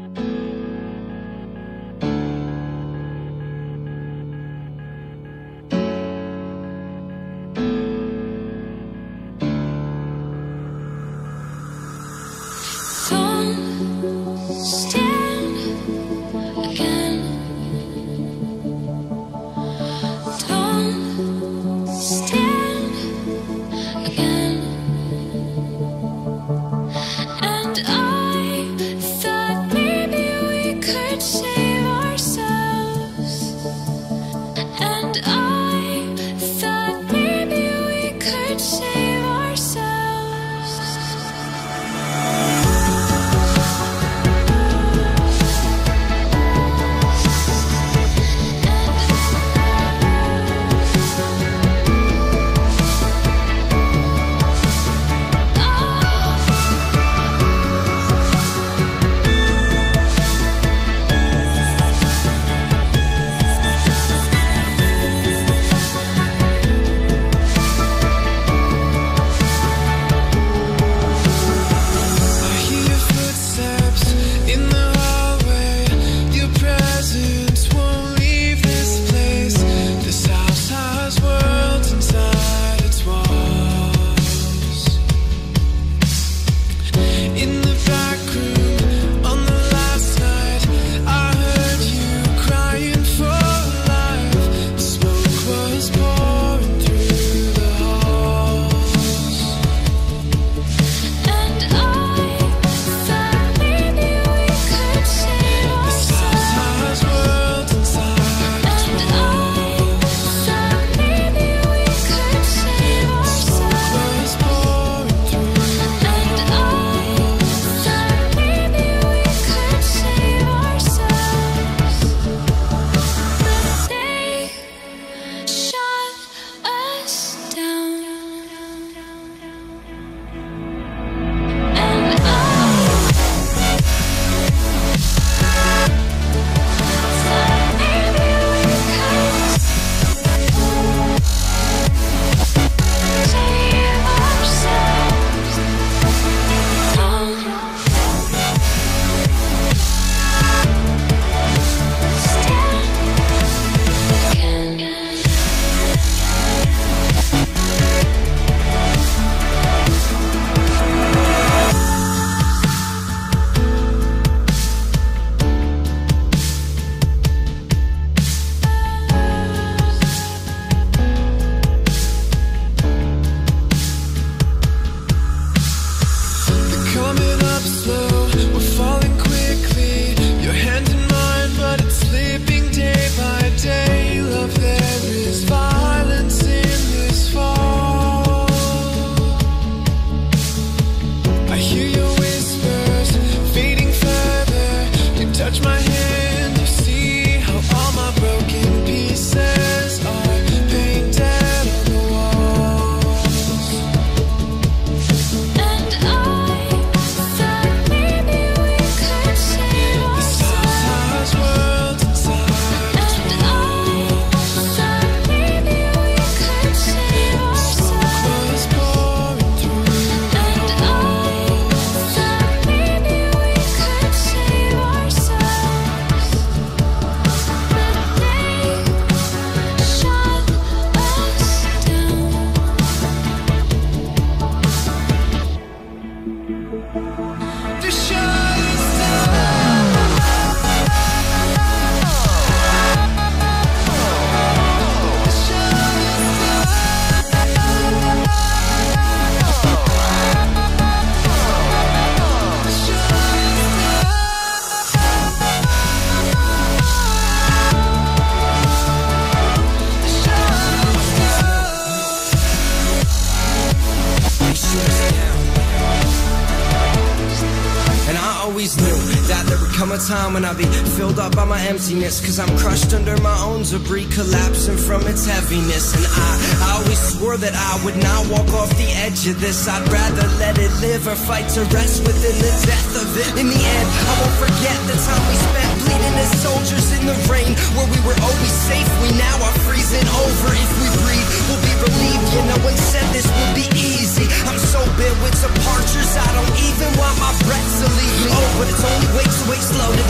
come a time when I'll be filled up by my emptiness, cause I'm crushed under my own debris, collapsing from its heaviness. And I always swore that I would not walk off the edge of this. I'd rather let it live or fight to rest within the death of it. In the end, I won't forget the time we spent bleeding as soldiers in the rain, where we were always safe. We now are freezing over. If we breathe, we'll be relieved. Yeah, no one said this would be easy. I'm so bent with departures, I don't even want my breath to leave me. Oh, but it's only way slow to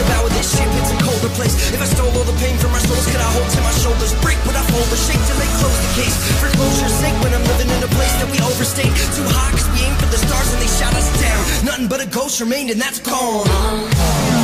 ghost remained and that's gone.